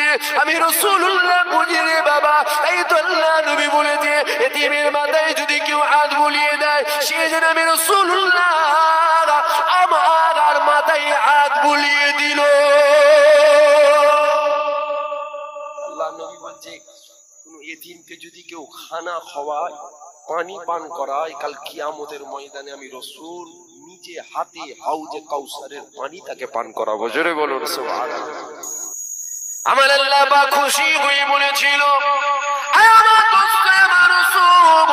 আমি রাসূলুল্লাহ বুঝি রে বাবা। এই তো আল্লাহ নবী বলেছে এতিমের মাথায় যদি কেউ হাত বুলিয়ে দেয় সে যেন আমি রাসূলুল্লাহ আমার আর মাথায় হাত বুলিয়ে দিল। আল্লাহ নবী বলছে কোন এতিমকে যদি কেউ খানা খাওয়ায় পানি পান করায় কাল কিয়ামতের ময়দানে আমি রাসূল নিজে হাতে হাউজে কাউসারের পানি তাকে পান করাবো। জোরে বলুন সুবহানাল্লাহ। আমার আল্লাহ পাক খুশি হয়ে বলেছিল আমার দোস্ত আমার রাসূল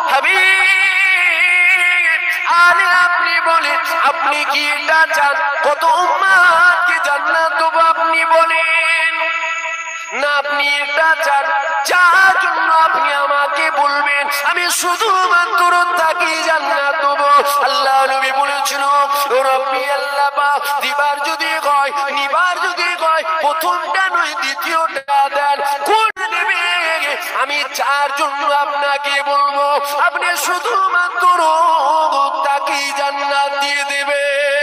হাবিব আলে আপনি বলেন আপনি কি এটা চান কত উম্মতকে জান্নাত দেব আপনি বলেন না আপনি এটা চান যার জন্য আপনি আমাকে বলবেন আমি শুধুমাত্র তাকে জান্নাত দেব। আল্লাহ নবী বলেছিল রব্বি আল্লাহ পাক দিবার যদি হয় নিবার যদি হয় প্রথমটা নয় দ্বিতীয়টা দেন কোন দেবে আমি যার জন্য আপনাকে বলবো আপনি শুধুমাত্র তাকে জান্নাত দিয়ে দেবে।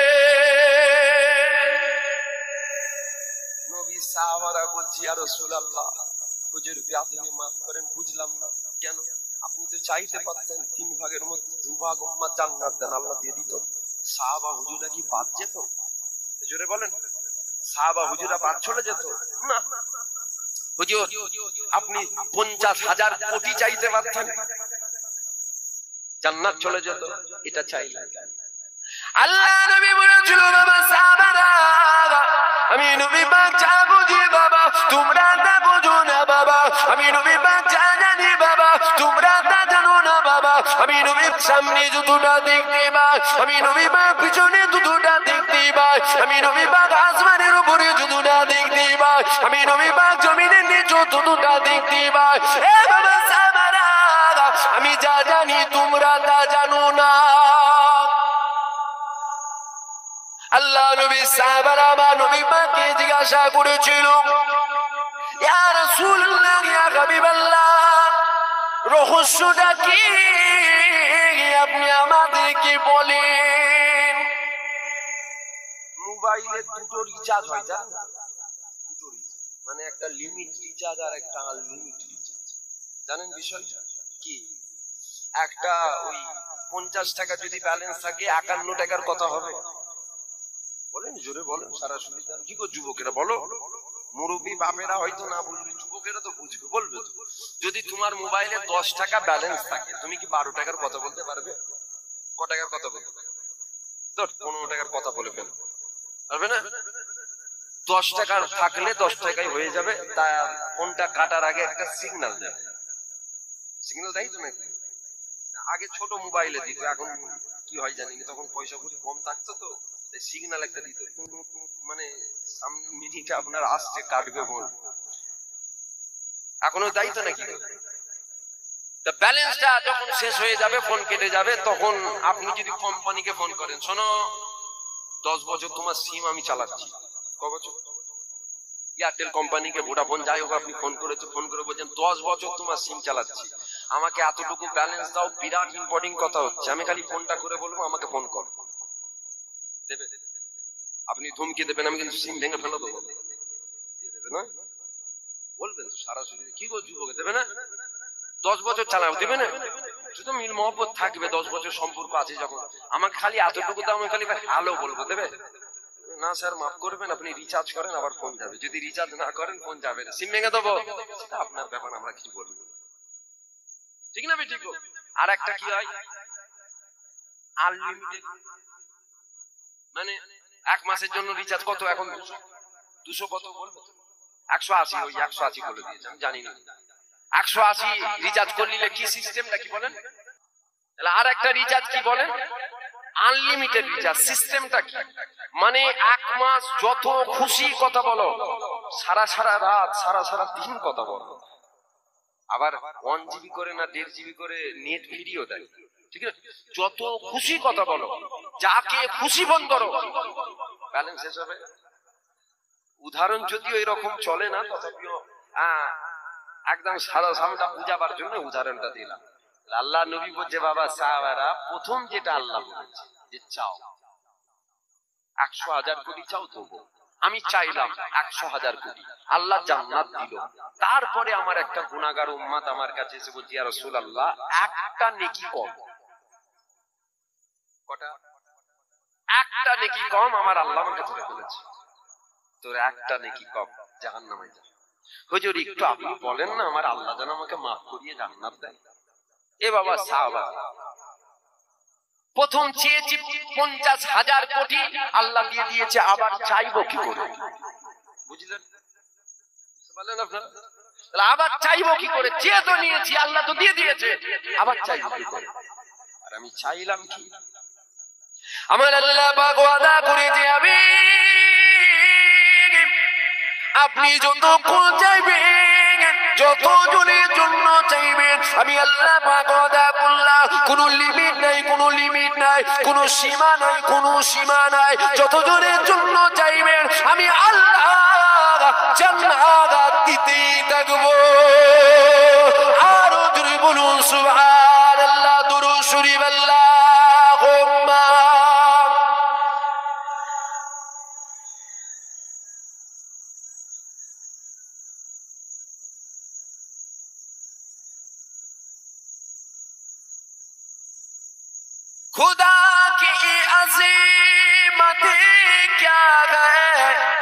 নবী সাহাবারা বলছি ইয়া রাসূলুল্লাহ হুজুর আপনি মাফ করেন বুঝলাম না কেন আপনি তো চাইতে পারতেন 3 ভাগের মধ্যে 2 ভাগ উম্মত জান্নাত দেন আল্লাহ দিয়ে দিত। সাহাবা হুজুরা কি বাদ যেত? জোরে বলেন সাহাবা হুজুরা বাদ চলে যেত না। হুজুর আপনি 50,000 কোটি চাইতে পারতেন জান্নাত চলে যেত এটা চাইলেন। আল্লাহ নবী বলেছিল বাবা সাহাবারা আমি নবী পাক যা বুঝি বাবা তোমরা তা বুঝো না বাবা আমি নবী পাক যা জানি বাবা তোমরা তা জানো না বাবা আমি নবীর সামনে যতটা দেখতে পাই আমি নবী পাক পিছনে ততটা দেখতে পাই আমি নবী পাক আসমানের উপরে যতটা দেখতে পাই আমি নবী পাক জমিনের নিচে ততটা দেখতে পাই। এ বাবা সাহাবারা আমি যা জানি তোমরা তা জানো না। আল্লাহ নবী সাহাবারা আমার নবী পাককে জিজ্ঞাসা করেছিল ইয়া রাসূলুল্লাহ ইয়া হাবিবাল্লাহ রহস্যটা কি আপনি আমাদেরকে বলেন। মোবাইলে দুটো রিচার্জ হয় জানেন দুটো রিচার্জ মানে একটা লিমিট রিচার্জ আর একটা আনলিমিটেড রিচার্জ জানেন বিষয়টা কি? একটা ওই 50 টাকা যদি ব্যালেন্স থাকে 51 টাকার কথা হবে বলেন জোরে বলেন সারা সুবিধা কি গো যুবকেরা বলো মুরব্বী বাপেরা হয়তো না বুঝবে যুবকেরা তো বুঝবে বলবে তো। যদি তোমার মোবাইলে 10 টাকা ব্যালেন্স থাকে তুমি কি 12 টাকার কথা বলতে পারবে? ক টাকার কথা বলতে পারবে? 15 টাকার কথা বলে ফেলবে পারবে না? 10 টাকা থাকলে 10 টাকাই হয়ে যাবে। তা ফোনটা কাটার আগে একটা সিগন্যাল দেবে। সিগন্যাল দেয় তো নাকি? আগে ছোট মোবাইলে দিত এখন কি হয় জানি না তখন পয়সা কড়ি কম থাকতো তো সিগন্যাল একটা দিত মানে সামনে মিনিটে আপনার আসছে কাটবে ফোন এখনো তাই তো নাকি? তা ব্যালেন্সটা যখন শেষ হয়ে যাবে ফোন কেটে যাবে তখন আপনি যদি কোম্পানিকে ফোন করেন শোনো 10 বছর তোমার সিম আমি চালাচ্ছি ক বছর এয়ারটেল কোম্পানিকে ভোডাফোন যাই হোক আপনি ফোন করেছে ফোন করে বলছেন 10 বছর তোমার সিম চালাচ্ছি আমাকে এতটুকু ব্যালেন্স দাও বিরাট ইম্পর্টেন্ট কথা হচ্ছে আমি খালি ফোনটা করে বলবো আমাকে ফোন কর দেবে? আপনি ধমকি দেবেন আমি কিন্তু সিম ভেঙে ফেলে দেবো দিয়ে দেবে না বলবেন তো সরাসরি কি গো যুবক দেবে না? 10 বছর চালাও দেবে না? শুধু মিল মহব্বত থাকবে 10 বছর সম্পর্ক আছে যখন আমাকে খালি এতটুকু দাও আমি খালি হ্যালো বলবো দেবে না? স্যার মাফ করবেন আপনি রিচার্জ করেন আবার ফোন যাবে যদি রিচার্জ না করেন ফোন যাবে না সিম ভেঙে দেবো সেটা আপনার ব্যাপার আমরা কিছু বলবো ঠিক না? ঠিক। আর একটা কি হয় আনলিমিটেড মানে 1 মাসের জন্য রিচার্জ কত এখন 200 কত বলবো 180 ওই 180 বলে দিয়েছে আমি জানি না 180 রিচার্জ করলে কি সিস্টেমটা কি বলেন? তাহলে আর একটা রিচার্জ কি বলেন আনলিমিটেড রিচার্জ সিস্টেমটা কি মানে 1 মাস যত খুশি কথা বলো সারা রাত সারা দিন কথা বলো আবার 1 জিবি করে না 1.5 জিবি করে নেট ফ্রিও দেয় ঠিক আছে যত খুশি কথা বলো যাকে খুশি ফোন করো ব্যালেন্স শেষ হবে। উদাহরণ যদিও এরকম চলে না তথাপিও একদম সারা সামটা বুঝাবার জন্য উদাহরণটা দিলাম। আল্লাহ নবী বলছে বাবা সাহাবারা প্রথম যেটা আল্লাহ বলেছে যে চাও 100,000 কোটি চাও তবু আমি চাইলাম 100,000 কোটি, আল্লাহ জান্নাত দিল। তারপরে আমার একটা গুনাহগার উম্মত আমার কাছে এসে বলছে, ইয়া রাসূলুল্লাহ, একটা নেকি কম। কটা? একটা নেকি কম। আমার আল্লাহ আমাকে ধরে বলেছে, তোর একটা নেকি কম, জাহান্নামে যা। হুজুর একটু আপনি বলেন না, আমার আল্লাহ যেন আমাকে মাফ করিয়ে জান্নাত দেয়। এ বাবা সাহাবা, প্রথম চেয়েছি 50,000 কোটি, আল্লাহ দিয়ে দিয়েছে, আবার চাইবো কি করে? বুঝলেন? বলেন আপনারা, আবার চাইবো কি করে? চেয়ে তো নিয়েছি, আল্লাহ তো দিয়ে দিয়েছে, আবার চাইবো কি করে? আর আমি চাইলাম কি? আমার আল্লাহ পাক ওয়াদা করেছে, আপনি যতক্ষণ চাইবেন, যত জনের জন্য চাইবেন, আমি আল্লাহ পাক ওয়াদা করলাম, কোনো লিমিট নাই, কোনো লিমিট নাই, কোনো সীমা নাই, কোনো সীমা নাই। যত জনের জন্য চাইবেন, আমি আল্লাহ জান্নাত দিতেই থাকবো। আরো জোরে বলুন সুবহানাল্লাহ, দুরূদ শরীফ আল্লাহুম্মা। खुदा की अज़ीमत क्या है,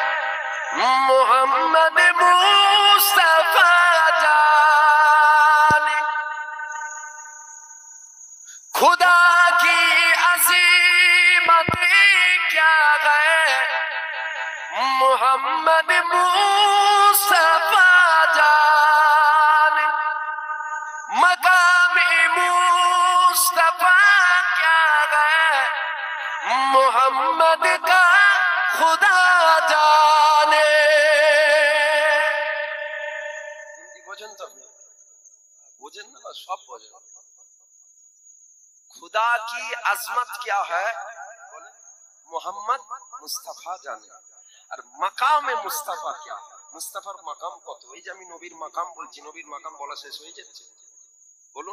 मोहम्मद मुस्तफा जाने। खुदा की अज़ीमत क्या है, मोहम्मद मुस्तफा जाने। मकाम मुस्तफा मोहम्मद का खुदा जाने। हिंदी बोझेन तो बोझेन ना, सब बोझेन। खुदा की अजमत क्या है, मोहम्मद मुस्तफा जाने। और मकाम मुस्तफा क्या, मुस्तफार मकाम कत? এই যে আমি নবীর মাকাম বলছি, নবীর মাকাম বলা শেষ হয়ে যাচ্ছে? বলুন,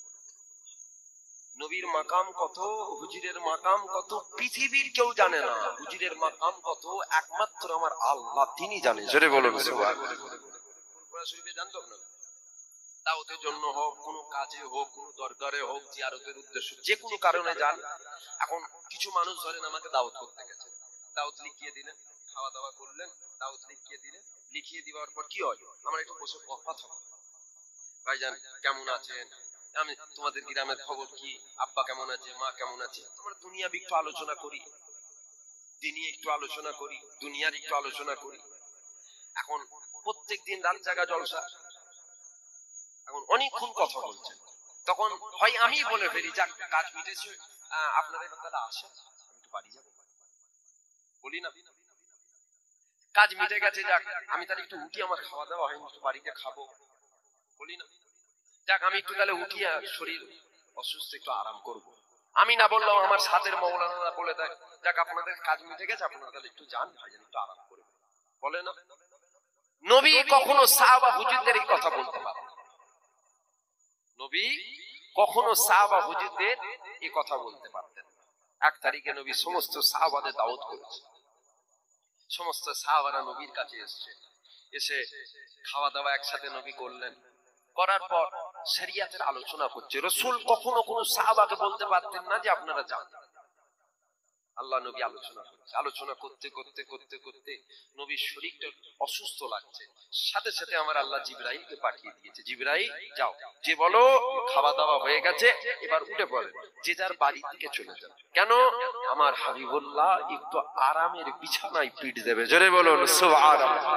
নবীর মাকাম কত, হুজুরের মাকাম কত, পৃথিবীর কেউ জানে না। হুজুরের মাকাম কত একমাত্র আমার আল্লাহ, তিনি জানেন। জোরে বলুন সুবহানাল্লাহ। কোরআন শরীফে জানতো আপনারা, দাওয়াতের জন্য হোক, কোনো কাজে হোক, কোনো দরকারে হোক, জিয়ারতের উদ্দেশ্যে, যে কোনো কারণে যান। এখন কিছু মানুষ ধরেন আমাকে দাওয়াত করতে গেছে, দাওয়াত লিখিয়ে দিলেন, খাওয়া দাওয়া করলেন, দাওয়াত লিখিয়ে দিলেন, লিখিয়ে দেওয়ার পর কি হয়, আমরা একটু বসে কথা বলি, ভাইজান কেমন আছেন, আমি তোমাদের গ্রামের খবর কি, আব্বা কেমন আছে, মা কেমন আছে, আমরা দুনিয়াবি একটু আলোচনা করি, দিনই একটু আলোচনা করি, দুনিয়ার একটু আলোচনা করি। এখন প্রত্যেক দিন রাত জাগা জলসা, এখন অনেকক্ষণ কথা বলছেন, তখন হয় আমি বলে ফেলি, যাক কাজ মিটেছে, আপনারা এবার তাহলে আসেন, আমি একটু বাড়ি যাবো, বলি না কাজ মিটে গেছে, যাক আমি তাহলে একটু উঠি, আমার খাওয়া দাওয়া হয়নি, একটু বাড়িতে খাবো, বলি না, যাক আমি একটু তাহলে উঠি, শরীর অসুস্থ, একটু আরাম করব। আমি না বললাম, আমার সাথের মৌলানারা বলে দেয়, যাক আপনাদের কাজ মিটে গেছে, আপনারা তাহলে একটু যান, ভাইজান একটু আরাম করবে, বলে না? নবী কখনো সাহাবা হুজুরদের এই কথা বলতে পারে, নবী কখনো সাহাবা হুজুরদের এই কথা বলতে পারতেন। এক তারিখে নবী সমস্ত সাহাবাদের দাওয়াত করেছে, সমস্ত সাহাবারা নবীর কাছে এসেছে, এসে খাওয়া দাওয়া একসাথে নবী করলেন, করার পর শরিয়াতের আলোচনা করছে। রাসূল কখনো কোনো সাহাবাকে বলতে পারতেন না যে আপনারা যান, আল্লাহ নবী আলোচনা করছে, আলোচনা করতে করতে করতে করতে নবীর শরীরটা অসুস্থ লাগছে, সাথে সাথে আমার আল্লাহ জিবরাইলকে পাঠিয়ে দিয়েছে, জিবরাইল যাও, যে বলো খাওয়া দাওয়া হয়ে গেছে, এবার উঠে পড়ে, যে যার বাড়ির দিকে চলে যান। কেন? আমার হাবিবুল্লাহ একটু আরামের বিছানায় পিঠ দেবে। জোরে বলুন সুবহানাল্লাহ।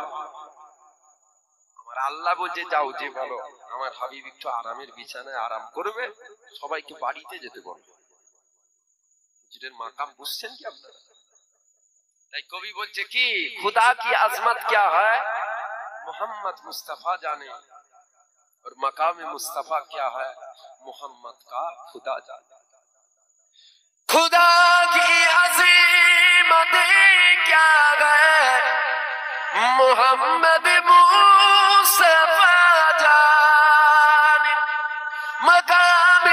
আমার আল্লাহ বলছে যাও, যে বলো আমার হাবিব একটু আরামের বিছানায় আরাম করবে, সবাইকে বাড়িতে যেতে বলবে। হুজুরের মাকাম বুঝছেন কি আপনারা? তাই কবি বলছে কি, खुदा की अजमत क्या है, मोहम्मद मुस्तफा जाने, और मकाम मुस्तफा क्या है, मोहम्मद का खुदा जाने। खुदा की अजीमत क्या है, मोहम्मद मुस्तफा जाने। मकाम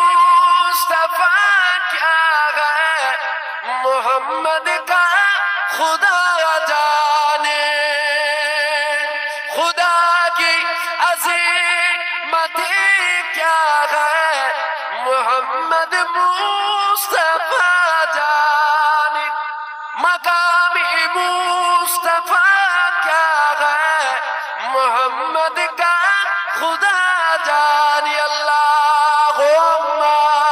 मुस्तफा क्या है, मोहम्मद का खुदा जाने खुदा की अज़ीमत क्या है मोहम्मद मुस्तफा जाने मकामी मुस्तफा क्या है मोहम्मद का खुदा जाने अल्लाहुम्मा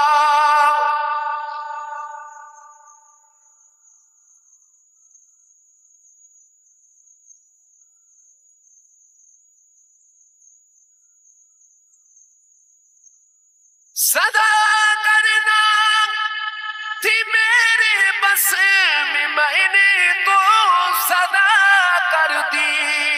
सदा करना थी मेरे बस में मैंने तो सदा कर दी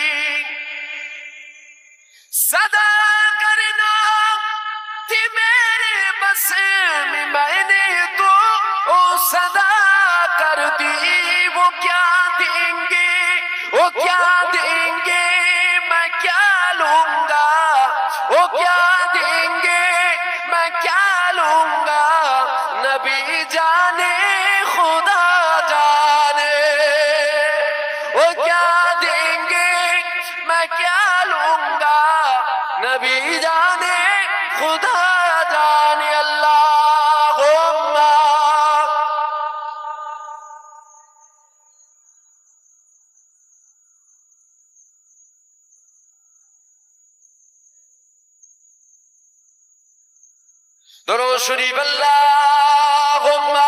सदा करना थी मेरे बस में मैंने तो सदा कर दी वो क्या देंगे वो क्या देंगे मैं क्या लूंगा वो क्या देंगे मैं क्या लूंगा नबी जाने खुदा जाने वो क्या देंगे मैं क्या लूंगा नबी जाने खुदा जाने अल्लाहुम्मा दुरूद शरीफ अल्लाहुम्मा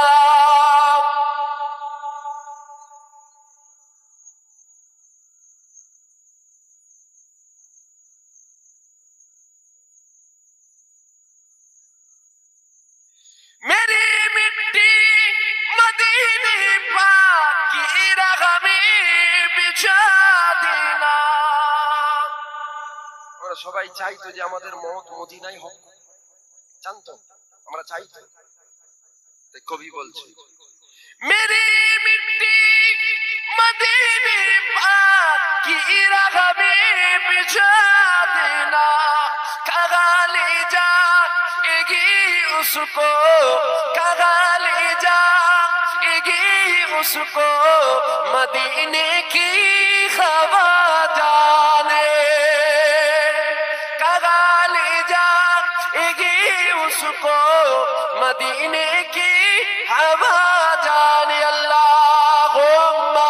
मेरी मिट्टी मदीने पाक की राह में बिछा देना আমরা সবাই চাই তো যে আমাদের মত মদিনায় হোক জানতো আমরা চাই তো কবি বলছে मेरी मिट्टी मदीने पाक की राह में बिछा देना कहा ले जाएगी उसको कहा ले जाएगी उसको मदीने की हवा जाने कहा ले जाएगी उसको मदीने की हवा जाने अल्लाहुम्मा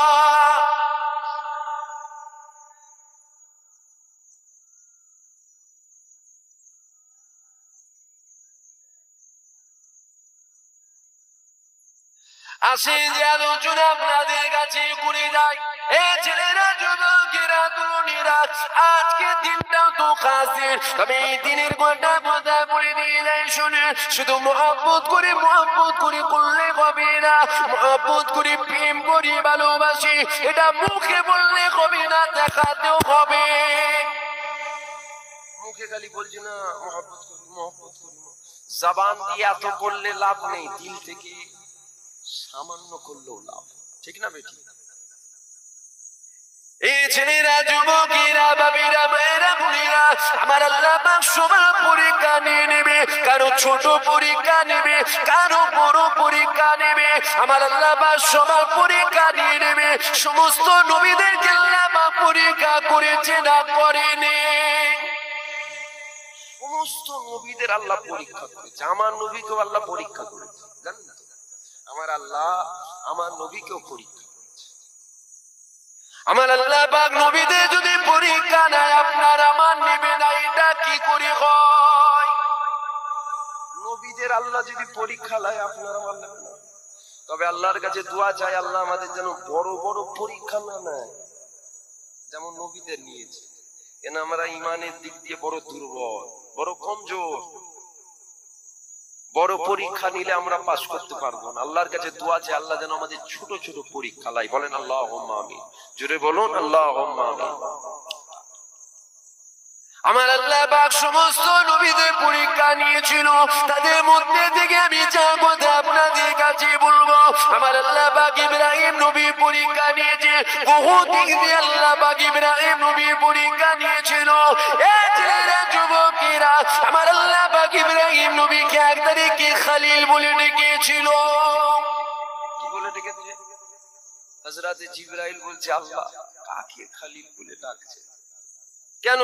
আসে যে আলোচনা আপনাদের কাছে করে যায় এ ছেলেরা যুবকেরা তরুণীরা আজকে দিনটাও তো খাসের তবে এই দিনের কথা কথা বলে দিয়ে যায় শুনে শুধু মহব্বত করে করলে হবে না মহব্বত করে প্রেম করে ভালোবাসি এটা মুখে বললে হবে না দেখাতেও হবে মুখে খালি বলছি না মহব্বত করি জবান দিয়ে এত করলে লাভ নেই দিল থেকে সামান্য করলেও লাভ ঠিক না বেটি এই ছেলেরা যুবকেরা বাবিরা মেয়েরা বুড়িরা আমার আল্লাহ পাক সবার পরীক্ষা নিয়ে নেবে কারো ছোট পরীক্ষা নেবে কারো বড় পরীক্ষা নেবে আমার আল্লাহ পাক সবার পরীক্ষা নিয়ে নেবে সমস্ত নবীদেরকে আল্লাহ পাক পরীক্ষা করেছে না করেনি সমস্ত নবীদের আল্লাহ পরীক্ষা করেছে আমার নবীকেও আল্লাহ পরীক্ষা করেছে জানেন না আমার আল্লাহ আমার নবীকেও পরীক্ষা আমার আল্লাহ পাক নবীদের যদি পরীক্ষা নেয় আপনার আমার নেবে না এটা কি করে হয় নবীদের আল্লাহ যদি পরীক্ষা নেয় আপনার আমার নেবে না তবে আল্লাহর কাছে দোয়া চাই আল্লাহ আমাদের যেন বড় বড় পরীক্ষা না নেয় যেমন নবীদের নিয়েছে কেন আমরা ইমানের দিক দিয়ে বড় দুর্বল বড় কমজোর বড় পরীক্ষা নিলে আমরা পাস করতে পারবো না আল্লাহর কাছে দোয়া চাই আল্লাহ যেন আমাদের ছোট ছোট পরীক্ষা লাই বলেন আল্লাহুম্মা আমিন জোরে বলুন আল্লাহুম্মা আমিন আমার আল্লাহ পাক সমস্ত নবীদের পরীক্ষা নিয়েছিল তাদের মধ্যে থেকে আমি যা কথা আপনাদের কাছে বলবো আমার আল্লাহ পাক ইব্রাহিম নবী পরীক্ষা নিয়েছে বহু দিক দিয়ে আল্লাহ পাক ইব্রাহিম নবী পরীক্ষা নিয়েছিল এই ছেলেরা যুবকেরা আমার আল্লাহ পাক ইব্রাহিম নবীকে এক তারিখে খলিল বলে ডেকেছিল কি বলে ডেকেছে হযরত জিবরাইল বলছে আল্লাহ কাকে খলিল বলে ডাকছে? কেন?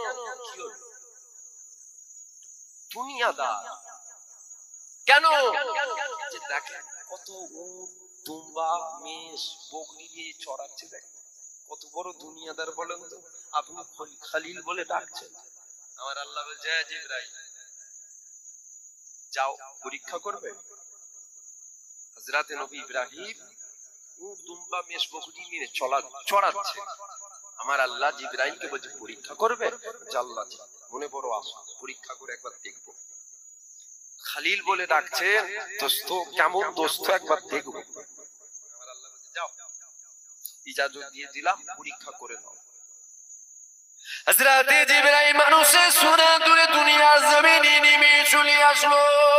দুনিয়াদার কেন? যে দেখেন কত উট দুম্বা মেষ বকরি দিয়ে চড়াচ্ছে, দেখেন কত বড় দুনিয়াদার বলেন তো, আপনি খলিল বলে ডাকছেন। আমার আল্লাহ বলছে জিবরাইল যাও পরীক্ষা করবে। হযরত নবী ইব্রাহিম উট দুম্বা মেষ বকরি নিয়ে চড়াচ্ছে, আমার আল্লাহ জিবরাইলকে বলছে পরীক্ষা করবে। আল্লাহ মনে বড় আশা, পরীক্ষা করে একবার দেখবো। খলিল বলে ডাকছে, দোস্ত কেমন দোস্ত একবার দেখবো। আমার আল্লাহ বলছে যাও, ইজাজত দিয়ে দিলাম, পরীক্ষা করে নাও। হযরত জিবরাইল মানুষের সুরা দূরে দুনিয়ার জমিনে নেমে চলে আসলো।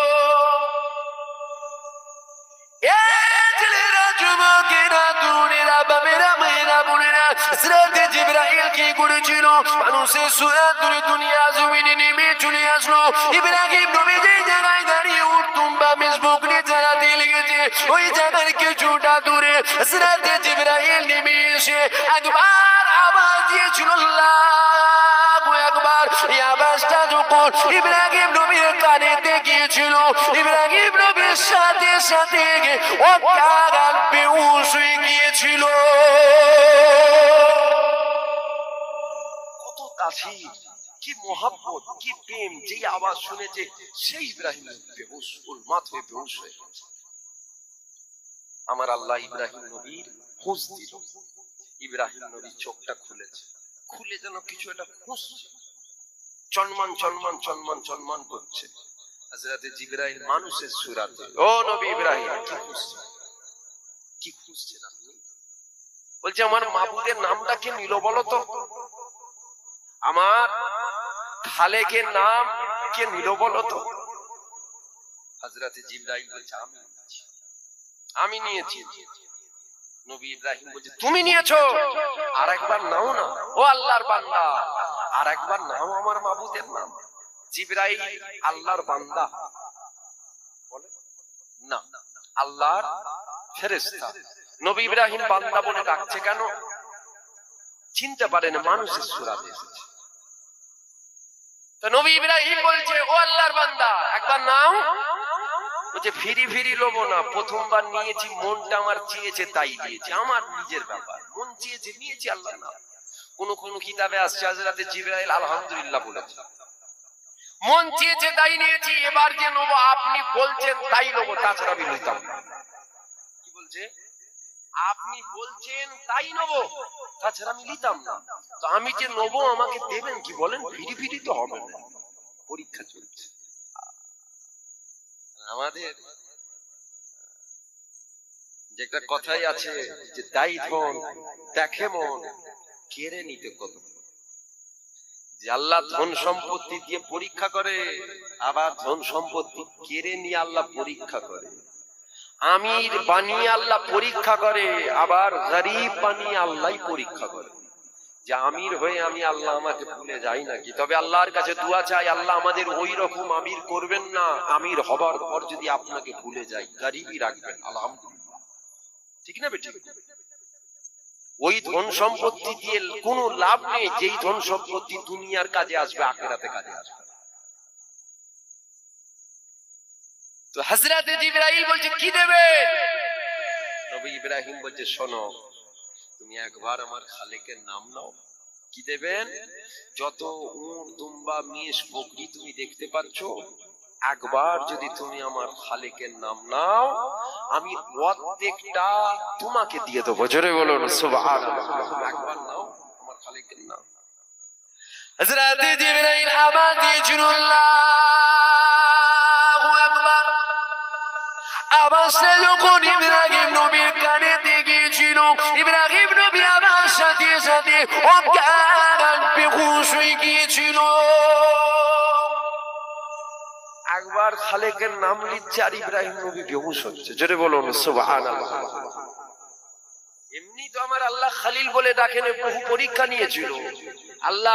মানুষের সুরা দূরে দুনিয়া জমিনে নেমে চলে আসলো। ইব্রাহিম নবী যে জায়গায় দাঁড়িয়ে উট দুম্বা মেষ বকরি চড়াতে লেগেছে, ওই জায়গার কিছুটা দূরে হযরত জিবরাইল নেমে এসে একবার আওয়াজ দিয়েছিল আল্লাহু আকবার। এই আওয়াজটা যখন ইব্রাহিম নবীর কানেতে গিয়েছিল, ইব্রাহিম নবীর সাথে সাথে অজ্ঞান বেহুশ হয়ে গিয়েছিল। কত তাসির, কি মোহাব্বত, কি প্রেম, যে আওয়াজ শুনেছে সেই ইব্রাহিম বেহুশ, উন্মাদ হয়ে বেহুশ হয়ে গেছে। আমার আল্লাহ ইব্রাহিম নবীর হুঁশ দিল। ইব্রাহিম নবীর চোখটা খুলেছে, খুলে যেন কিছু একটা খুঁজছে, চলমান চলমান চলমান চলমান করছে। হযরত জিবরাইল মানুষের সূরাতে, ও নবী ইব্রাহিম কি খুঁজছেন? কি খুঁজছেন আপনি? বলছে আমার মাবুদের নামটা কি নিল বলো তো, আমার খালেকের নাম কে নিল বলো তো। হযরত জিবরাইল বলছে আমি নিয়েছি। নবী ইব্রাহিম বলছে তুমি নিয়েছো? আর একবার নাও না ও আল্লাহর বান্দা, আর একবার নাও আমার মাবুদের নাম। জিবরাইল আল্লাহর বান্দা বলে না, আল্লাহর ফেরেশতা। নবী ইব্রাহিম বান্দা বলে ডাকছে কেন? চিনতে পারেন মানুষের সূরাতে এসেছে। তো নবী ইব্রাহিম বলছে ও আল্লাহর বান্দা একবার নাও। বলছে ফিরি ফিরি লোবো না, প্রথমবার নিয়েছি, মনটা আমার চেয়েছে তাই দিয়েছি, আমার নিজের ব্যাপার, মন চেয়েছে নিয়েছি আল্লাহর নাম। কোন কোন কিতাবে আসছে হযরত জিবরাইল আলহামদুলিল্লাহ বলেছে, মন চেয়েছে তাই নিয়েছি, এবার যে নেবো আপনি বলছেন তাই নেবো, তাছাড়া আমি নিতাম না। কি বলছে? আপনি বলছেন তাই নেবো, তাছাড়া আমি নিতাম না। তো আমি যে নেবো আমাকে দেবেন কি বলেন? ফিরি ফিরি তো হবে না, পরীক্ষা চলছে। আমাদের যে একটা কথাই আছে যে দায়ী ধন দেখে মন, কেড়ে নিতে কত। যে আল্লাহ ধন সম্পত্তি দিয়ে পরীক্ষা করে, আবার ধন সম্পত্তি কেড়ে নিয়ে আল্লাহ পরীক্ষা করে। আমির বানিয়ে আল্লাহ পরীক্ষা করে, আবার গরিব বানিয়ে আল্লাহ পরীক্ষা করে। যে আমির হয়ে আমি আল্লাহ আমাকে ভুলে যাই নাকি। তবে আল্লাহর কাছে দোয়া চাই, আল্লাহ আমাদের ওই রকম আমির করবেন না, আমির হবার পর যদি আপনাকে ভুলে যাই গরিবই রাখবেন আলহামদুলিল্লাহ। ঠিক না বেটি? ওই ধন সম্পত্তি দিয়ে কোনো লাভ নেই, যেই ধন সম্পত্তি দুনিয়ার কাজে আসবে, আখিরাতে কাজে আসবে। তো হযরত জিবরাইল বলছে কি দেবে? নবী ইব্রাহিম বলছে শোনো, তুমি একবার আমার খালেকের নাম নাও। কি দেবেন? যত উট দুম্বা মেষ বকরি তুমি দেখতে পাচ্ছ, একবার যদি তুমি আমার খালেকের নাম নাও, আমি প্রত্যেকটা তোমাকে দিয়ে দেবো। জোরে বলুন সুবহানাল্লাহ। একবার নাও আমার খালেকের নাম। হযরত জিবরাইল আওয়াজ দিয়েছিল আল্লাহু আকবার। আওয়াজটা যখন ইব্রাহিম নবীর কানে গিয়েছিল, ইব্রাহিম নবী আওয়াজ সাথে সাথে অজ্ঞান বেহুশ হয়ে গিয়েছিল। একবার খালেকের নাম নিচ্ছে আর ইব্রাহিম নবী বেহুশ হচ্ছে। জোরে বলুন সুবহানাল্লাহ। এমনি তো আমার আল্লাহ খলিল বলে ডাকেন, বহু পরীক্ষা নিয়েছিল। আল্লাহ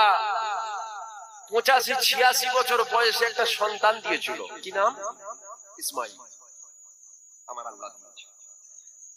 85-86 বছর বয়সে একটা সন্তান দিয়েছিল, কি নাম? ইসমাইল। আমার আল্লাহ দিয়েছিল।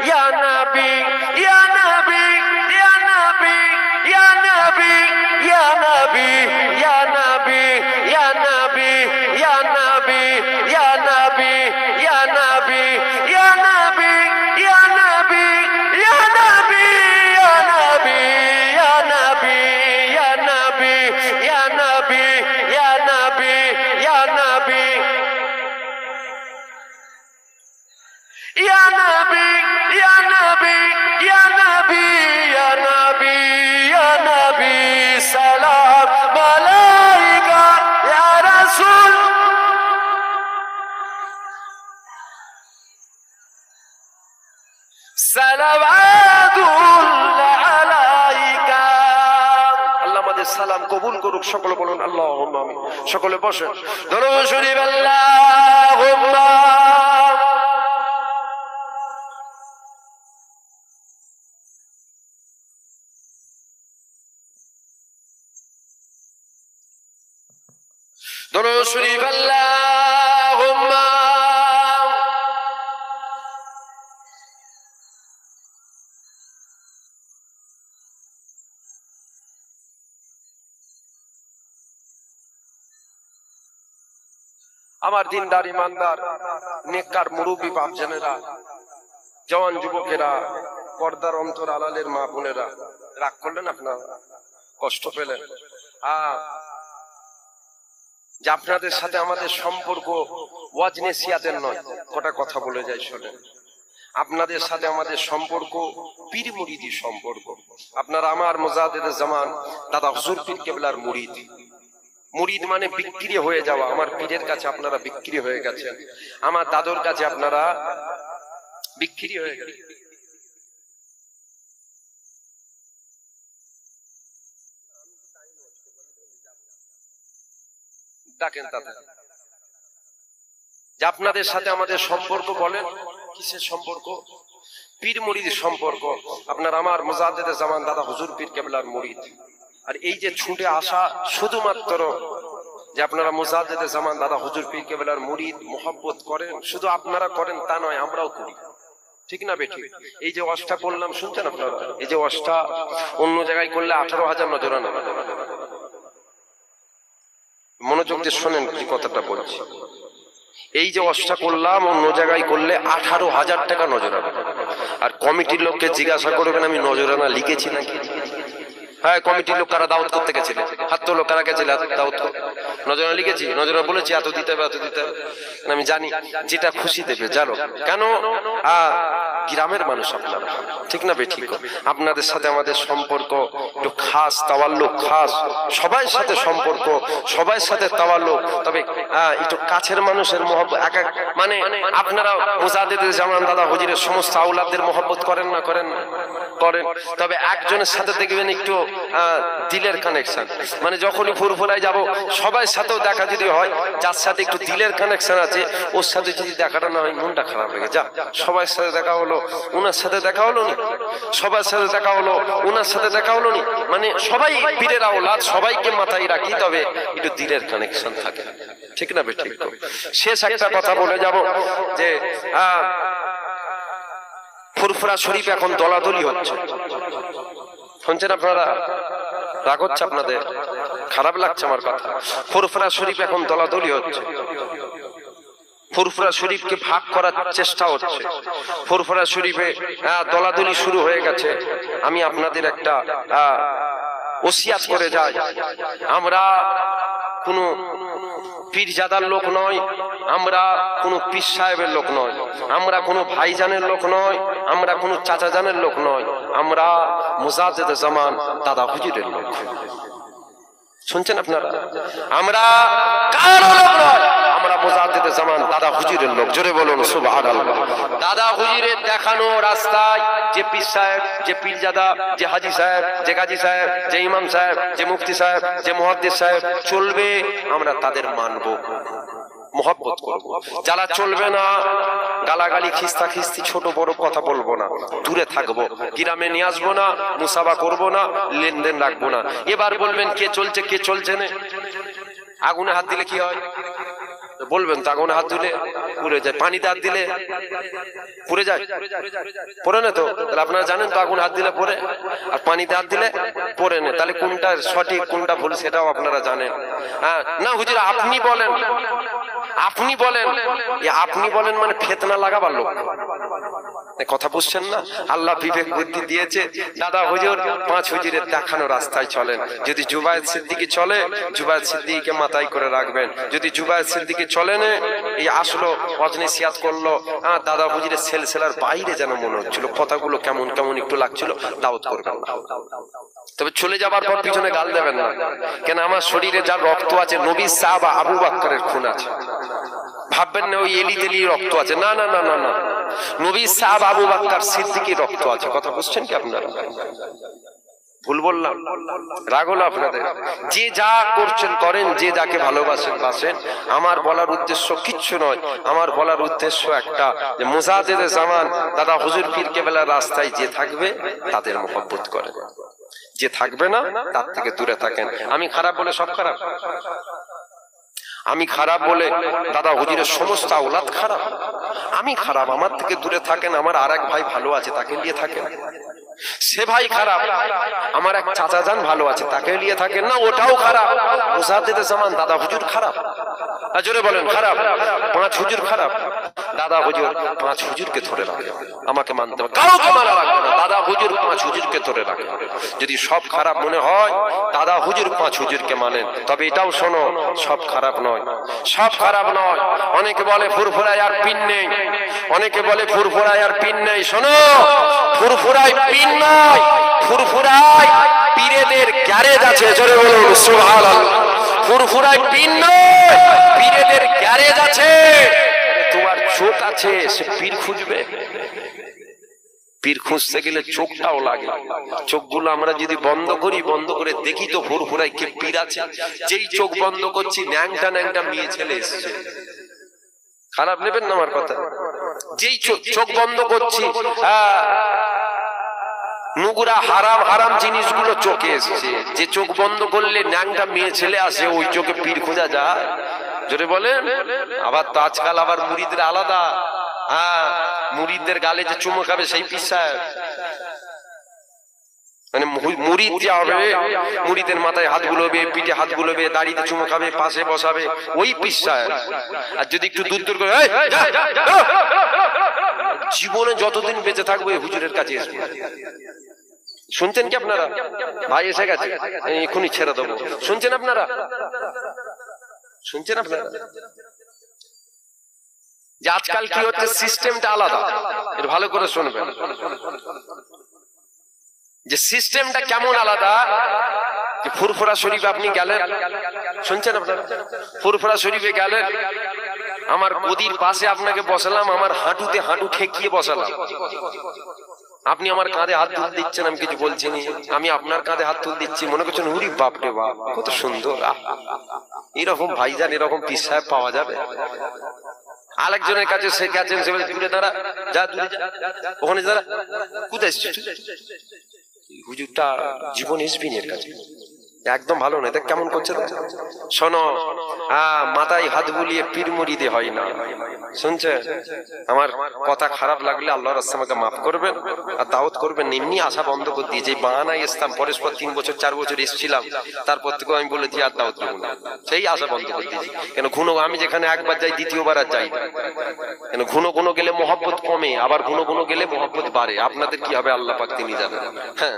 ইয়া নবী ইয়া নবী ইয়া নবী ইয়া নবী ইয়া নবী ইয়া নবী সালাম আলাইকা ইয়া রাসূল সালাওয়াতুল্লাহ আলাইকা। আল্লাহ আমাদের সালাম কবুল করুক। সকলে বলুন আল্লাহুম্মা আমিন। সকলে বসেন। দরুদ শরীফ আল্লাহুম্মা দরুদ শরীফ আল্লাহুম্মা আমার দিনদার ইমানদার নেককার মুরব্বী বাপজানেরা, জওয়ান যুবকেরা, পর্দার অন্তর আলালের মা বোনেরা, রাগ করলেন আপনারা, কষ্ট পেলেন? যে আপনাদের সাথে আমাদের সম্পর্ক ওয়াজ নসিহতের নয়, কটা কথা বলে যাই শোনেন। আপনাদের সাথে আমাদের সম্পর্ক পীর মুরিদি সম্পর্ক। আপনারা আমার মুজাদ্দিদে জামান দাদা হুজুর পীর কেবলার মুরিদ। মুরিদ মানে বিক্রি হয়ে যাওয়া। আমার পীরের কাছে আপনারা বিক্রি হয়ে গেছেন, আমার দাদুর কাছে আপনারা বিক্রি হয়ে গেছেন। ডাকেন তাদের যে আপনাদের সাথে আমাদের সম্পর্ক বলেন কিসের সম্পর্ক? পীর মুরিদের সম্পর্ক। আপনার আমার মুজাদ্দিদে জামান দাদা হুজুর পীর কেবলার মুরিদ। আর এই যে ছুটে আসা শুধুমাত্র যে আপনারা মুজাদ্দিদে জামান দাদা হুজুর পীর কেবলার মুরিদ মোহাব্বত করেন, শুধু আপনারা করেন তা নয়, আমরাও করি। ঠিক না বেঠিক? এই যে ওয়াজটা করলাম শুনছেন আপনারা, এই যে ওয়াজটা অন্য জায়গায় করলে 18,000 নজরানা। মনোযোগ দিয়ে শোনেন কি কথাটা বলছি। এই যে ওয়াজটা করলাম অন্য জায়গায় করলে 18,000 টাকা নজরানা। আর কমিটির লোককে জিজ্ঞাসা করবেন আমি নজরানা লিখেছি নাকি। হ্যাঁ, কমিটির লোক কারা দাওয়াত করতে গেছিলেন, হাত তো লোক কারা গেছিল দাওয়াত করতে, নজরানা লিখেছি, নজরানা বলেছি এত দিতে হবে এত দিতে হবে। আমি জানি যেটা খুশি দেবে জানো কেন, গ্রামের মানুষ আপনারা, ঠিক না বেঠিক? আপনাদের সাথে আমাদের সম্পর্ক একটু খাস, তাওয়াল্লুক খাস, সবার সাথে সম্পর্ক, সবার সাথে তাওয়াল্লুক। তবে একটু কাছের মানুষের মহব্বত এক এক, মানে আপনারা মুজাদ্দিদে জামান দাদা হুজুরের সমস্ত আওলাদদের মহব্বত করেন না? করেন না? করেন। তবে একজনের সাথে দেখবেন একটু দিলের কানেকশন, মানে যখনই ফুরফুরায় যাব সবার সাথেও দেখা যদি হয়, যার সাথে একটু দিলের কানেকশন আছে ওর সাথে যদি দেখাটা না হয় মনটা খারাপ লাগে। যা সবার সাথে দেখা হলো, উনার সাথে দেখা হলো নি, সবার সাথে দেখা হলো, উনার সাথে দেখা হলো নি, মানে সবাই পীরের আওলাদ, সবাইকে মাথায় রাখি, তবে একটু দিলের কানেকশন থাকে। ঠিক না বেঠিক? শেষ একটা কথা বলে যাব যে ফুরফুরা শরীফ এখন দলাদলি হচ্ছে, শুনছেন আপনারা? রাগ হচ্ছে আপনাদের? খারাপ লাগছে আমার কথা? ফুরফুরা শরীফ এখন দলাদলি হচ্ছে, ফুরফুরা শরীফকে ভাগ করার চেষ্টা হচ্ছে, ফুরফুরা শরীফে দলাদলি শুরু হয়ে গেছে। আমি আপনাদের একটা ওসিয়াত করে যাই, আমরা কোনো পীরজাদার লোক নয়, আমরা কোনো পীর সাহেবের লোক নয়, আমরা কোনো ভাইজানের লোক নয়, আমরা কোনো চাচাজানের লোক নয়, আমরা মুজাদ্দিদে জামান দাদা হুজুরের লোক। শুনছেন আপনারা? আমরা কারো লোক নয়, আমরা মুজাদ্দিদে জামান দাদা হুজুরের লোক। জোরে বলুন সুবহানাল্লাহ। দাদা হুজুরের দেখানো রাস্তায় যে পীর সাহেব, যে পীরজাদা, যে হাজী সাহেব, যে গাজী সাহেব, যে ইমাম সাহেব, যে মুফতি সাহেব, যে মুহাদ্দিস সাহেব চলবে, আমরা তাদের মানব, মোহাব্বত করব। যারা চলবে না, গালাগালি, খিস্তা খিস্তি, ছোট বড় কথা বলবো না, দূরে থাকবো, গ্রামে নিয়ে আসবো না, মুসাফা করবো না, লেনদেন রাখবো না। এবার বলবেন কে চলছে কে চলছে না, আগুনে হাত দিলে কি হয় বলবেন তো? আগুনে হাত দিলে পুড়ে যায়, পানিতে হাত দিলে পুড়ে যায়, পড়ে না তো? তাহলে আপনারা জানেন তো আগুনে হাত দিলে পড়ে, আর পানিতে হাত দিলে পড়ে না। তাহলে কোনটা সঠিক কোনটা ভুল সেটাও আপনারা জানেন। হ্যাঁ না হুজুর আপনি বলেন, আপনি বলেন, আপনি বলেন মানে ফেতনা লাগাবার লোক, কথা বুঝছেন না? আল্লাহ বিবেক বুদ্ধি দিয়েছে। দাদা হুজুর পাঁচ হুজুরের দেখানো রাস্তায় চলেন। যদি জুবায়ের সিদ্দিকী চলে, জুবায়ের সিদ্দিকীকে মাথায় করে রাখবেন। যদি জুবায়ের সিদ্দিকী চলে না, এই আসলো অজনে সিয়াত করলো, দাদা হুজুরের সেলসেলার বাইরে যেন মনে হচ্ছিল, কথাগুলো কেমন কেমন একটু লাগছিল। দাওয়াত করবেন না, তবে চলে যাবার পর পিছনে গাল দেবেন না, কেন আমার শরীরে যার রক্ত আছে নবী সাহাবা আবু বকরের খুন আছে। ভাববেন না ওই এলি তেলি রক্ত আছে, না না না না না, নবী সাহাবা আবু বকর সিদ্দিকীর রক্ত আছে। কথা বুঝছেন কি আপনারা? ভুল বললাম? রাগ হলো আপনাদের? যে যা করছেন করেন, যে যাকে ভালোবাসেন বাসেন। আমার বলার উদ্দেশ্য কিচ্ছু নয়, আমার বলার উদ্দেশ্য একটা, যে মুজাদ্দিদে জামান দাদা হুজুর পীর কেবলার রাস্তায় যে থাকবে তাদের মহব্বত করেন, যে থাকবে না তার থেকে দূরে থাকেন। আমি খারাপ বলে সব খারাপ? আমি খারাপ বলে দাদা হুজুরের সমস্ত আওলাদ খারাপ? আমি খারাপ, আমার থেকে দূরে থাকেন। আমার আর এক ভাই ভালো আছে, তাকে নিয়ে থাকেন। সে ভাই খারাপ, আমার এক চাচা যান ভালো আছে, তাকে নিয়ে থাকেন না, ওটাও খারাপ। মুজাদ্দিদে জামান দাদা হুজুর খারাপ? জোরে বলেন খারাপ? পাঁচ হুজুর খারাপ? দাদা হুজুর পাঁচ হুজুরকে ধরে রাখে, আমাকে মানতে হবে, কাউকে মানা রাখবে না। দাদা হুজুর পাঁচ হুজুরকে ধরে রাখে। যদি সব খারাপ মনে হয় দাদা হুজুর পাঁচ হুজুরকে মানেন, তবে এটাও শোনো, সব খারাপ নয়, সব খারাপ নয়। অনেকে বলে ফুরফুরায় আর পিন নেই, অনেকে বলে ফুরফুরায় আর পিন নেই। শোনো, ফুরফুরায় পিন নয়, ফুরফুরায় পীরেদের গ্যারেজ আছে। জোরে বলুন সুবহানাল্লাহ। ফুরফুরায় পিন নয়, পীরেদের গ্যারেজ আছে। তোমার চোখ আছে, সে পীর খুঁজবে? পীর খুঁজতে গেলে চোখটাও লাগে। চোখগুলো আমরা যদি বন্ধ করি, বন্ধ করে দেখি তো ফুরফুরায় কে পীর আছে। যেই চোখ বন্ধ করছি ন্যাংটা ন্যাংটা মেয়ে ছেলে এসছে। খারাপ নেবেন না আমার কথা? যেই চোখ বন্ধ করছি নুগুরা হারাম হারাম জিনিসগুলো চোখে এসছে। যে চোখ বন্ধ করলে ন্যাংটা মেয়ে ছেলে আসে, ওই চোখে পীর খোঁজা যায়? জোরে বলেন। আবার তো আজকাল আবার মুরিদরা আলাদা। মুরিদদের গালে যে চুমো খাবে সেই পীর সাহেব, মানে মুরিদ যা হবে, মুরিদের মাথায় হাত গুলোবে, পিঠে হাত গুলোবে, দাড়িতে চুমো খাবে, পাশে বসাবে, ওই পীর সাহেব। আর যদি একটু দূর দূর করে, জীবনে যতদিন বেঁচে থাকবে হুজুরের কাছে আসবে। শুনছেন কি আপনারা? ভাই এসে গেছে, এখনই ছেড়ে দেবো। শুনছেন আপনারা? শুনছেন আপনারা? যে আজকাল কি হচ্ছে, সিস্টেমটা আলাদা। এটা ভালো করে শুনবেন, যে সিস্টেমটা কেমন আলাদা। যে ফুরফুরা শরীফে আপনি গেলেন, শুনছেন আপনারা? ফুরফুরা শরীফে গেলেন, আমার গদির পাশে আপনাকে বসালাম, আমার হাঁটুতে হাঁটু ঠেকিয়ে বসালাম। আপনি আমার কাঁধে হাত তুল দিচ্ছেন, আমি কিছু বলছি না, আমি আপনার কাঁধে হাত তুল দিচ্ছি। মনে করছেন উরি বাপ রে বাপ, কত সুন্দর। এরকম ভাইজান, এরকম পীর সাহেব পাওয়া যাবে? আরেকজনের কাছে সে গেছেন, সে বলে দূরে দাঁড়া, যা দূরে যা, ওখানে দাঁড়া। কোথায় এসছে হুজুরটা? জীবন এসবিনের কাছে একদম ভালো নয়। দেখ কেমন করছে। শোনো, মাথায় হাত বুলিয়ে পীর মুরিদে হয় না। শুনছে? আমার কথা খারাপ লাগলে আল্লাহর রাস্তায় আমাকে মাফ করবেন আর দাওয়াত করবেন। এমনি আশা বন্ধ করে দিয়ে, যে বাহানায় আসতাম, পরস্পর 3 বছর 4 বছর এসেছিলাম, তারপর থেকে আমি বলেছি আর দাওয়াত দেবো না, সেই আশা বন্ধ করে দিয়েছি। কেন ঘুনো, আমি যেখানে একবার যাই দ্বিতীয়বার আর যাই না। কেন ঘুনো ঘুনো গেলে মহব্বত কমে, আবার ঘুনো ঘুনো গেলে মহব্বত বাড়ে। আপনাদের কি হবে আল্লাহ পাক তিনি জানেন। হ্যাঁ,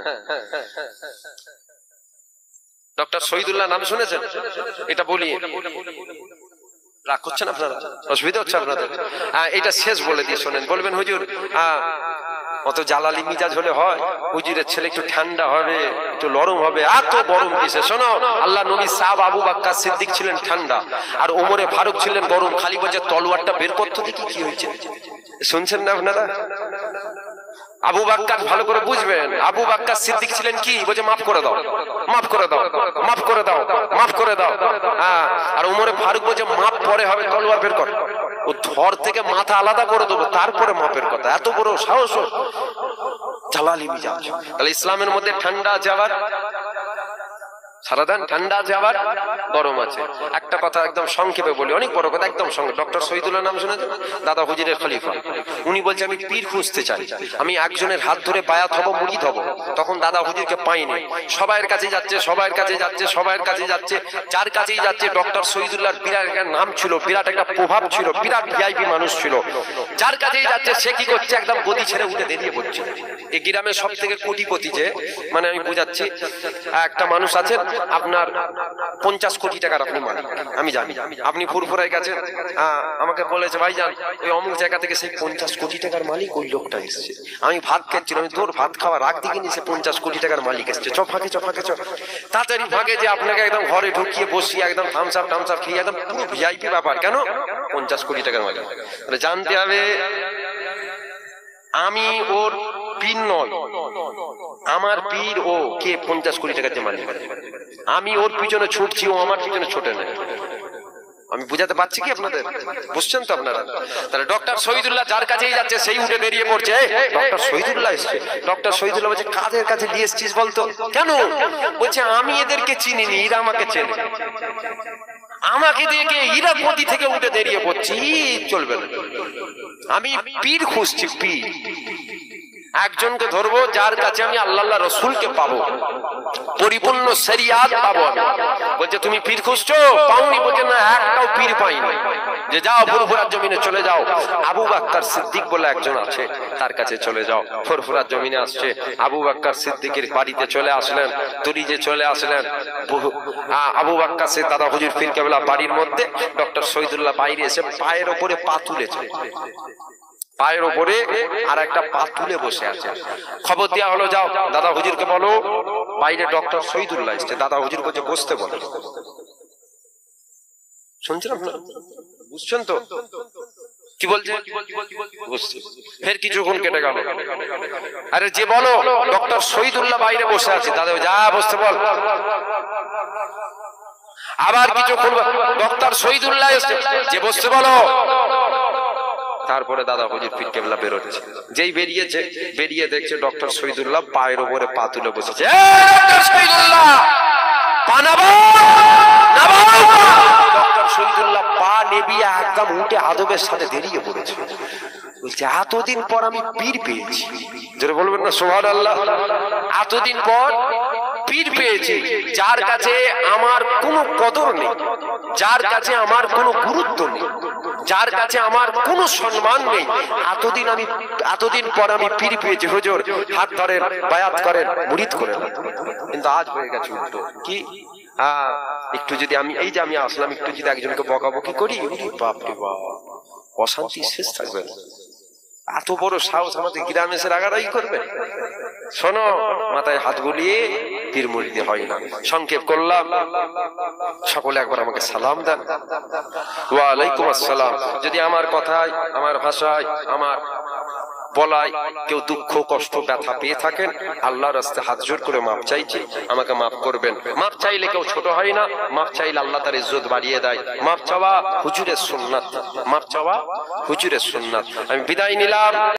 ডক্টর শহীদুল্লাহ নাম শুনেছেন? এটা বলি, রাগ করছেন আপনারা? অসুবিধা হচ্ছে আপনাদের? এটা শেষ বলে দিয়ে শোনেন। বলবেন হুজুর অত জালালি মিজাজ হলে হয়? হুজুরের ছেলে একটু ঠান্ডা হবে, একটু নরম হবে। এত গরম কিসে? শোনো, আল্লাহ নবী সাহাবা আবু বকর সিদ্দিক ছিলেন ঠান্ডা, আর ওমরে ফারুক ছিলেন গরম। খালি বলছে তলোয়ারটা বের করতে দেখি কি হয়েছে। শুনছেন না আপনারা? আবু বকর ভালো করে বুঝবেন, আবু বকর সিদ্দিক ছিলেন কি? বলছে মাফ করে দাও, মাফ করে দাও, মাফ করে দাও, মাফ করে দাও। আর ওমরে ফারুক বলছে মাফ পরে হবে, তলোয়ার বের কর। ও ধর থেকে মাথা আলাদা করে দেবো, তারপরে মাপের কথা। এত বড় সাহস, জালালি মিজাজ। তাহলে ইসলামের মধ্যে ঠান্ডা আছে, আবার সারাদিন ঠান্ডা আছে, আবার গরম আছে। একটা কথা একদম সংক্ষেপে বলি, অনেক বড় কথা, একদম সংক্ষেপে। ডক্টর শহীদুল্লাহ নাম শুনেছেন? দাদা হুজুরের খলিফা। উনি বলছে আমি পীর খুঁজতে চাই, আমি একজনের হাত ধরে বায়াত হব, মুরিদ হব। তখন দাদা হুজুরকে পাইনি, সবাইয়ের কাছে যাচ্ছে, সবাইয়ের কাছে যাচ্ছে, সবাইয়ের কাছে যাচ্ছে, যার কাছেই যাচ্ছে ডক্টর শহীদুল্লাহর বিরাট একটা নাম ছিল, বিরাট একটা প্রভাব ছিল, বিরাট ভিআইপি মানুষ ছিল। যার কাছেই যাচ্ছে সে কি করছে, একদম গদি ছেড়ে উঠে দাঁড়িয়ে পড়ছে। এই গ্রামের সব থেকে কোটিপতি, যে মানে আমি বুঝাচ্ছি, একটা মানুষ আছেন, আপনার 50 কোটি টাকার আপনি মালিক, আমি জানি। আপনি ফুরফুরায় গেছেন, আমাকে বলেছে ভাইজান ওই অমুক জায়গা থেকে সেই 50 কোটি টাকার মালিক ওই লোকটা এসছে। আমি ভাত খাচ্ছিলাম, আমি তোর ভাত খাওয়া রাখ দিকে নিয়ে 50 কোটি টাকার মালিক এসছে, চ ফাঁকে চ ফাঁকে চ। তাড়াতাড়ি ভাগে যে আপনাকে একদম ঘরে ঢুকিয়ে বসিয়ে একদম থামস আপ খেয়ে একদম পুরো ভিআইপি ব্যাপার। কেন? 50 কোটি টাকার মালিক। তাহলে জানতে হবে আমি ওর পীর নয়, আমার পীর ও কে 50 কোটি টাকার যে মালিক। আমি ওর পিছনে ছুটছি, ও আমার পিছনে ছোটে না। আমি বুঝাতে পারছি কি আপনাদের? বুঝছেন তো আপনারা? তাহলে ডক্টর শহীদুল্লাহ যার কাছেই যাচ্ছে সেই উঠে বেরিয়ে পড়ছে, ডক্টর শহীদুল্লাহ এসছে। ডক্টর শহীদুল্লাহ বলছে কাদের কাছে নিয়ে এসছিস বলতো? কেন? বলছে আমি এদেরকে চিনিনি, এরা আমাকে চেনে। আমাকে দেখে এরা গতি থেকে উঠে বেরিয়ে পড়ছি, চলবে না। আমি পীর খুঁজছি, পীর একজনকে ধরবো যার কাছে আমি আল্লাহ রসুলকে পাবো, পরিপূর্ণ শরিয়াত পাবো। বলছে তুমি পীর খুঁজছো? পাওনি? বলছে না, একটাও পীর পাইনি। যে যাও ফুরফুরার জমিনে চলে যাও, আবু বকর সিদ্দিক বলে একজন আছে, তার কাছে চলে যাও। ফুরফুরার জমিনে আসছে, আবু বকর সিদ্দিকের বাড়িতে চলে আসলেন, তুরিজে চলে আসলেন। আবু বকর সে দাদা হুজুর পীর কেবলা বাড়ির মধ্যে, ডক্টর শহীদুল্লাহ বাইরে এসে পায়ের ওপরে পা তুলেছে, পায়ের ওপরে আর একটা পা তুলে বসে আছে। খবর দেওয়া হলো, যাও দাদা হুজুরকে বলো বাইরে ডক্টর শহীদুল্লাহ এসছে। দাদা হুজুর বলছে বসতে বলো। শুনছেন আপনারা? বুঝছেন তো কি বলছে? বুঝছি। ফের কিছুক্ষণ কেটে গেল। আরে যে বলো ডক্টর শহীদুল্লাহ বাইরে বসে আছে। দাদা যা বসতে বল। আবার কিছুক্ষণ ডক্টর শহীদুল্লাহ এসছে, যে বসতে বলো। তারপরে দাদা হুজুর পীর কেবলা বেরোচ্ছে। যেই বেরিয়েছে, বেরিয়ে দেখছে ডক্টর শহীদুল্লাহ পায়ের উপরে পা তুলে বসেছে। ডক্টর শহীদুল্লাহ পা নেবিয়ে একদম উঠে আদবের সাথে দাঁড়িয়ে পড়েছে। বলছে এতদিন পর আমি পীর পেয়েছি। যেটা বলবেন না সুবহানাল্লাহ। এতদিন পর পীর পেয়েছি, যার কাছে আমার কোনো কদর নেই, যার কাছে আমার কোনো গুরুত্ব নেই, যার কাছে আমার কোনো সম্মান নেই। এতদিন পর আমি পীর পেয়েছি। হুজুর হাত ধরেন, বায়াত করেন, মুরিদ করেন। কিন্তু আজ হয়ে গেছে উল্টো। কি? একটু যদি আমি এই যে আমি আসলাম, একটু যদি একজনকে বকাবকি করি, বাপ রে বাপ, অশান্তি শেষ থাকবে না। এত বড় সাহস আমাদের গ্রামে এসে রাগারাগি করবে? শোনো, মাথায় হাত বুলিয়ে পীর মুরিদি হয় না। সংক্ষেপ করলাম, সকলে একবার আমাকে সালাম দেন। ওয়া আলাইকুম আসসালাম। যদি আমার কথায়, আমার ভাষায়, আমার বলায় কেউ দুঃখ কষ্ট ব্যথা পেয়ে থাকেন, আল্লাহর রাস্তে হাত জোর করে মাপ চাইছি, আমাকে মাফ করবেন। মাপ চাইলে কেউ ছোট হয় না, মাপ চাইলে আল্লাহ তার ইজ্জত বাড়িয়ে দেয়। মাপ চাওয়া হুজুরের সুন্নাত, মাপ চাওয়া হুজুরের সুন্নাত। আমি বিদায় নিলাম।